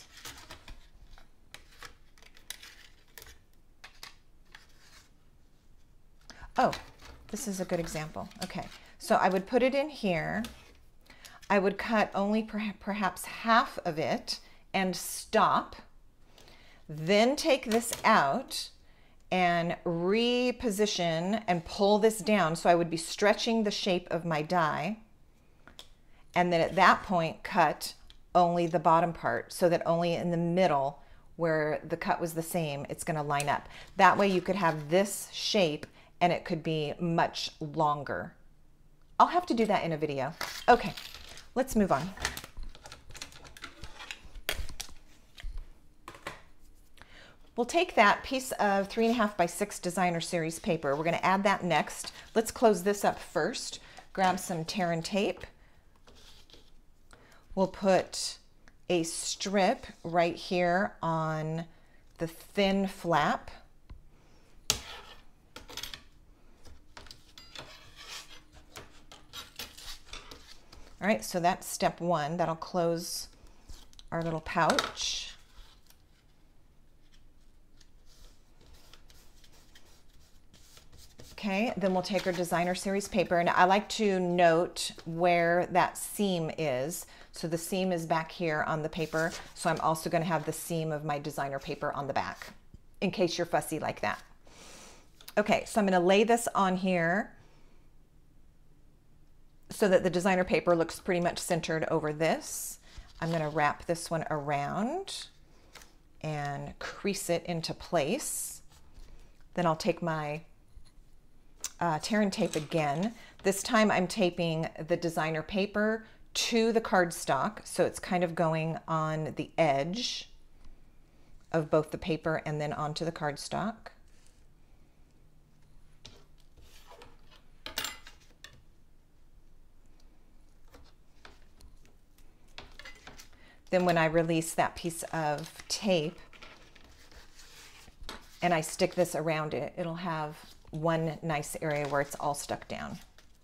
Speaker 1: Oh, this is a good example. Okay, so I would put it in here. I would cut only perhaps half of it and stop. Then take this out and reposition and pull this down. So I would be stretching the shape of my die. And then at that point, cut only the bottom part so that only in the middle where the cut was the same, it's going to line up. That way you could have this shape and it could be much longer. I'll have to do that in a video. Okay, let's move on. We'll take that piece of 3.5 by 6 designer series paper. We're going to add that next. Let's close this up first. Grab some tear and tape. We'll put a strip right here on the thin flap. All right, so that's step one. That'll close our little pouch. Okay, then we'll take our designer series paper, and I like to note where that seam is. So the seam is back here on the paper, so I'm also going to have the seam of my designer paper on the back, in case you're fussy like that. Okay, so I'm going to lay this on here so that the designer paper looks pretty much centered over this. I'm going to wrap this one around and crease it into place. Then I'll take my tear and tape again. This time I'm taping the designer paper to the cardstock, so it's kind of going on the edge of both the paper and then onto the cardstock. Then when I release that piece of tape and I stick this around it, it'll have one nice area where it's all stuck down.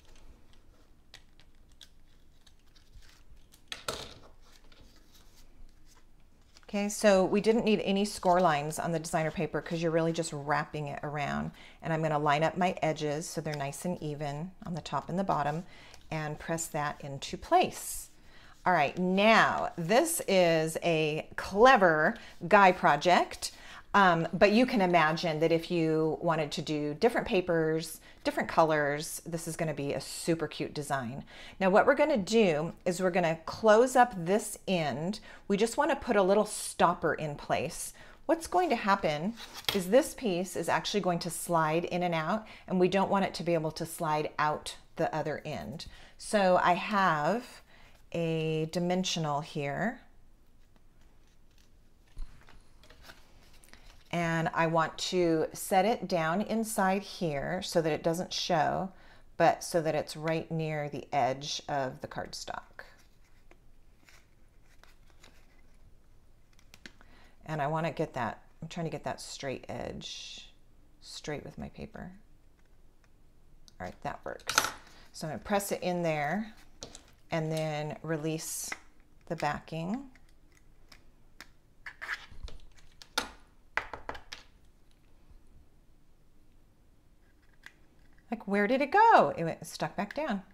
Speaker 1: Okay, so we didn't need any score lines on the designer paper because you're really just wrapping it around. And I'm going to line up my edges so they're nice and even on the top and the bottom and press that into place. All right, now this is a clever guy project, but you can imagine that if you wanted to do different papers, different colors, this is going to be a super cute design. Now what we're going to do is we're going to close up this end. We just want to put a little stopper in place. What's going to happen is this piece is actually going to slide in and out, and we don't want it to be able to slide out the other end. So I have a dimensional here, and I want to set it down inside here so that it doesn't show, but so that it's right near the edge of the cardstock. And I want to get that, I'm trying to get that straight edge straight with my paper. All right, that works. So I'm going to press it in there and then release the backing. Like, where did it go? It went stuck back down.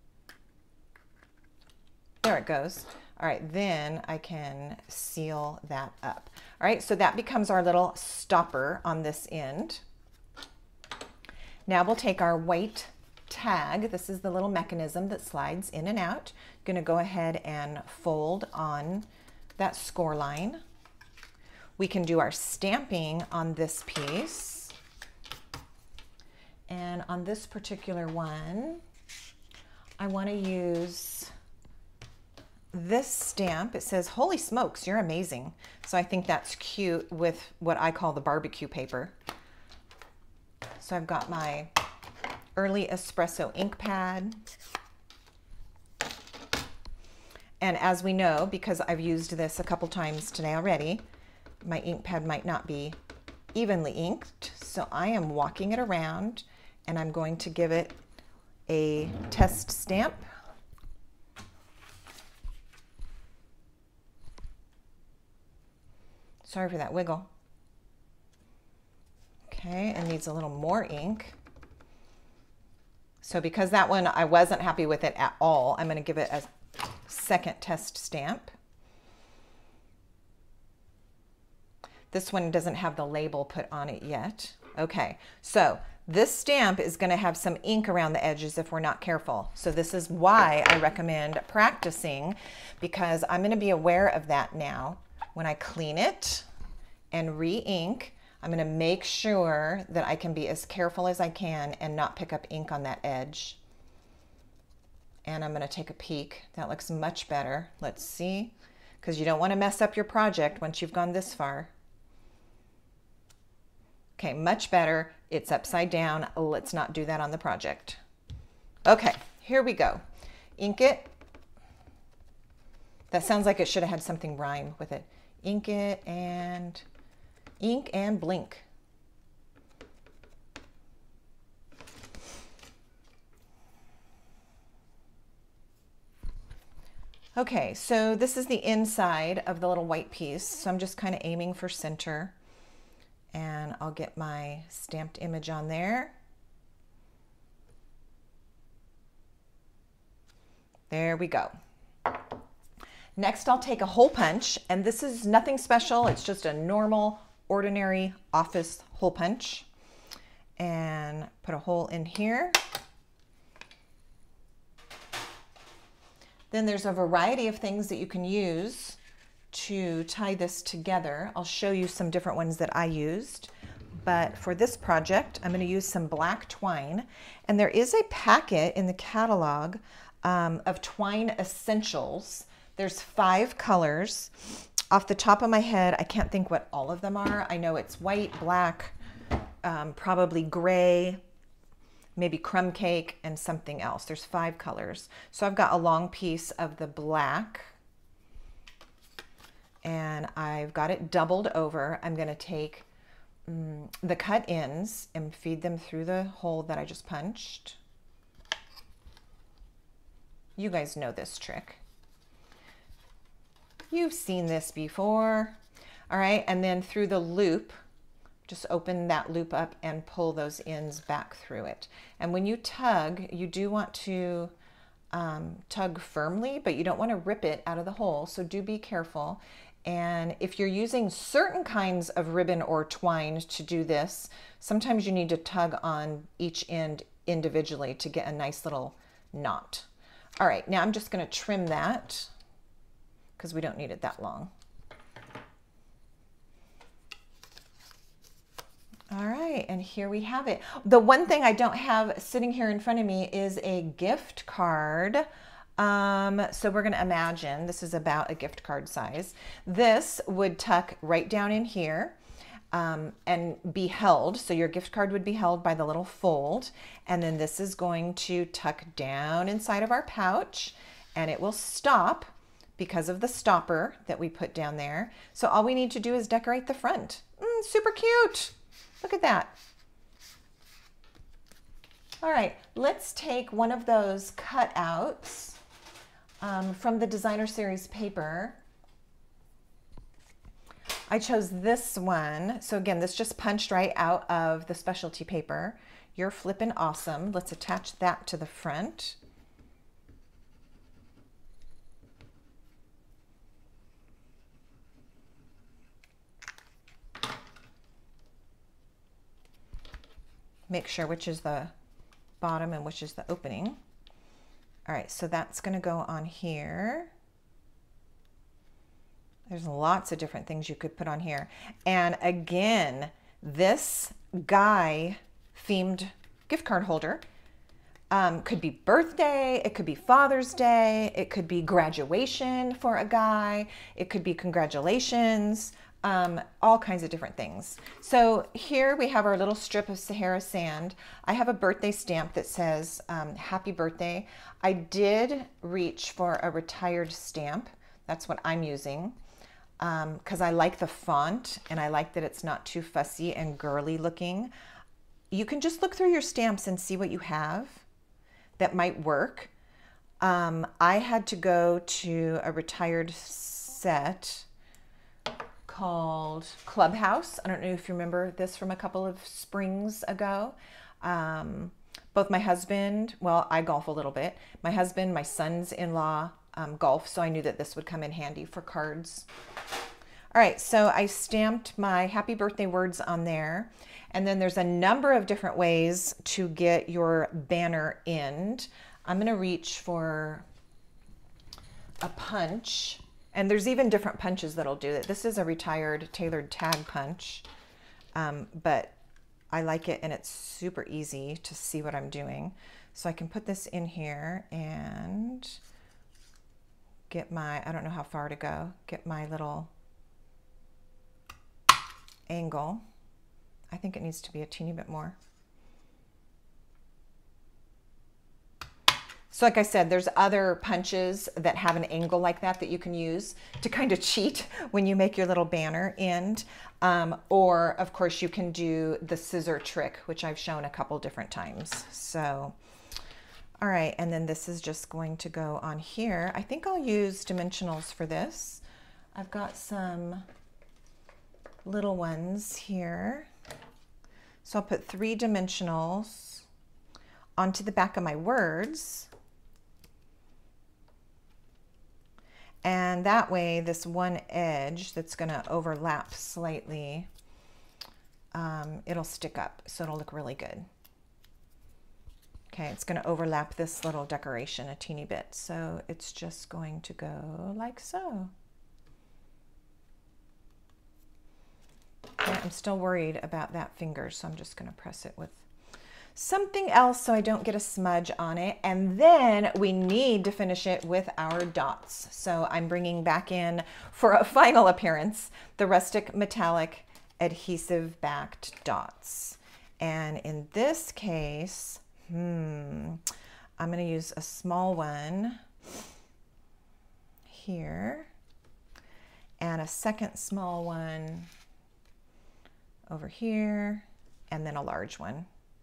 Speaker 1: There it goes. All right, then I can seal that up. All right, so that becomes our little stopper on this end. Now we'll take our white tag. This is the little mechanism that slides in and out. I'm gonna go ahead and fold on that score line. We can do our stamping on this piece. And on this particular one, I wanna use this stamp. It says, "Holy smokes, you're amazing." So I think that's cute with what I call the barbecue paper. So I've got my Early Espresso ink pad. And as we know, because I've used this a couple times today already, my ink pad might not be evenly inked. So I am walking it around and I'm going to give it a test stamp. Sorry for that wiggle. Okay, it needs a little more ink. So because that one, I wasn't happy with it at all, I'm going to give it a second test stamp. This one doesn't have the label put on it yet. Okay, so this stamp is going to have some ink around the edges if we're not careful. So this is why I recommend practicing, because I'm going to be aware of that now. When I clean it and re-ink, I'm going to make sure that I can be as careful as I can and not pick up ink on that edge. And I'm going to take a peek. That looks much better. Let's see, because you don't want to mess up your project once you've gone this far. Okay, much better. It's upside down. Let's not do that on the project. Okay, here we go. Ink it. That sounds like it should have had something rhyme with it. Ink it and ink and blink. Okay, so this is the inside of the little white piece. So I'm just kind of aiming for center, and I'll get my stamped image on there. There we go. Next, I'll take a hole punch, and this is nothing special. It's just a normal, ordinary office hole punch. And put a hole in here. Then there's a variety of things that you can use to tie this together. I'll show you some different ones that I used. But for this project, I'm going to use some black twine. And there is a packet in the catalog of twine essentials. There's 5 colors. Off the top of my head, I can't think what all of them are. I know it's white, black, probably gray, maybe crumb cake, and something else. There's 5 colors. So I've got a long piece of the black, and I've got it doubled over. I'm going to take the cut ends and feed them through the hole that I just punched. You guys know this trick. You've seen this before. All right, and then through the loop, just open that loop up and pull those ends back through it. And when you tug, you do want to tug firmly, but you don't want to rip it out of the hole, so do be careful. And if you're using certain kinds of ribbon or twine to do this, sometimes you need to tug on each end individually to get a nice little knot. All right, now I'm just going to trim that because we don't need it that long. All right, and here we have it. The one thing I don't have sitting here in front of me is a gift card. So we're gonna imagine this is about a gift card size. This would tuck right down in here and be held. So your gift card would be held by the little fold. And then this is going to tuck down inside of our pouch and it will stop because of the stopper that we put down there. So all we need to do is decorate the front. Super cute. Look at that. All right, let's take one of those cutouts from the Designer Series paper. I chose this one. So again, this just punched right out of the specialty paper. You're flipping awesome. Let's attach that to the front. Make sure which is the bottom and which is the opening. All right, so that's gonna go on here. There's lots of different things you could put on here. And again, this guy themed gift card holder could be birthday, it could be Father's Day, it could be graduation for a guy, it could be congratulations, all kinds of different things. So here we have our little strip of Sahara sand. I have a birthday stamp that says happy birthday. I did reach for a retired stamp. That's what I'm using because I like the font and I like that it's not too fussy and girly looking. You can just look through your stamps and see what you have that might work. I had to go to a retired set called Clubhouse. I don't know if you remember this from a couple of springs ago. Both my husband, well, I golf a little bit. My husband, my sons-in-law golf, so I knew that this would come in handy for cards. All right, so I stamped my happy birthday words on there. And then there's a number of different ways to get your banner end. I'm gonna reach for a punch. And there's even different punches that'll do it. This is a retired tailored tag punch, but I like it and it's super easy to see what I'm doing. So I can put this in here and get my, I don't know how far to go, get my little angle. I think it needs to be a teeny bit more. So like I said, there's other punches that have an angle like that that you can use to kind of cheat when you make your little banner end. Or of course you can do the scissor trick, which I've shown a couple different times. So, all right, and then this is just going to go on here. I think I'll use dimensionals for this. I've got some little ones here. So I'll put 3 dimensionals onto the back of my words. And that way, this one edge that's going to overlap slightly, it'll stick up, so it'll look really good. Okay, it's going to overlap this little decoration a teeny bit, so it's just going to go like so. Okay, I'm still worried about that finger, so I'm just going to press it with something else so I don't get a smudge on it. And then we need to finish it with our dots. So I'm bringing back in, for a final appearance, the Rustic Metallic adhesive backed dots. And in this case, I'm going to use a small one here and a second small one over here, and then a large one.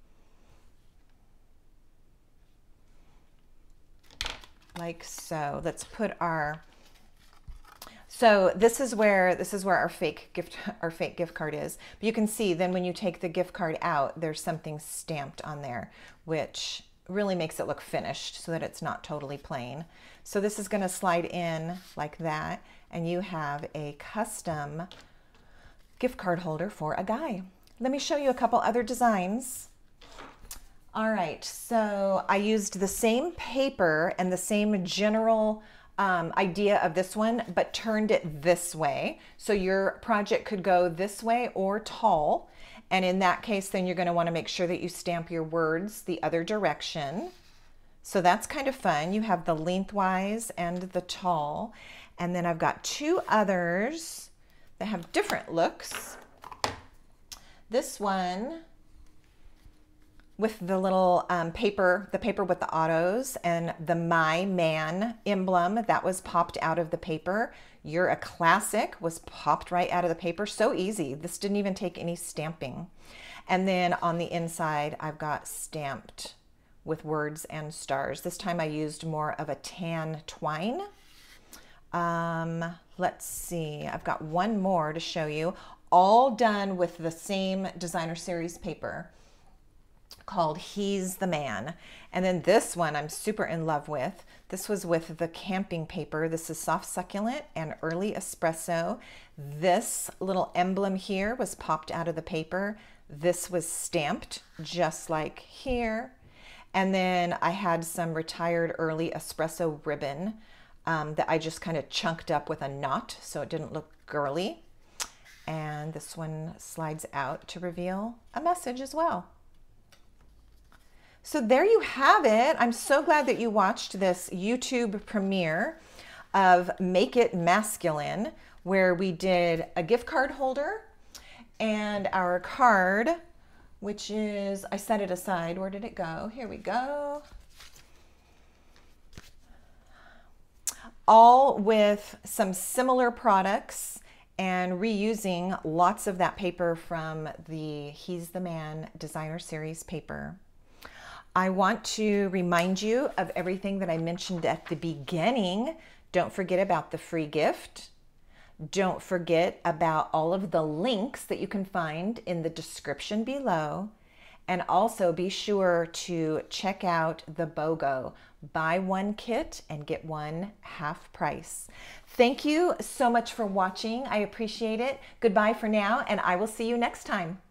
Speaker 1: Like so. Let's put our, so this is where our fake gift card is. But you can see then when you take the gift card out, there's something stamped on there, which really makes it look finished so that it's not totally plain. So this is going to slide in like that, and you have a custom gift card holder for a guy. Let me show you a couple other designs. All right, so I used the same paper and the same general idea of this one, but turned it this way. So your project could go this way or tall. And in that case, then you're going to want to make sure that you stamp your words the other direction. So that's kind of fun. You have the lengthwise and the tall. And then I've got two others that have different looks. This one with the little paper, the paper with the autos and the My Man emblem that was popped out of the paper. You're a Classic was popped right out of the paper. So easy. This didn't even take any stamping. And then on the inside, I've got stamped with words and stars. This time I used more of a tan twine. Let's see, I've got one more to show you, all done with the same designer series paper called He's the Man. And then this one I'm super in love with. This was with the camping paper. This is Soft Succulent and Early Espresso. This little emblem here was popped out of the paper. This was stamped just like here. And then I had some retired Early Espresso ribbon that I just kind of chunked up with a knot so it didn't look girly. And this one slides out to reveal a message as well. So there you have it. I'm so glad that you watched this YouTube premiere of Make It Masculine, where we did a gift card holder and our card, which is, I set it aside. Where did it go? Here we go. All with some similar products and reusing lots of that paper from the He's the Man designer series paper. I want to remind you of everything that I mentioned at the beginning. Don't forget about the free gift. Don't forget about all of the links that you can find in the description below. And also be sure to check out the BOGO. Buy one kit and get one half price. Thank you so much for watching. I appreciate it. Goodbye for now, and I will see you next time.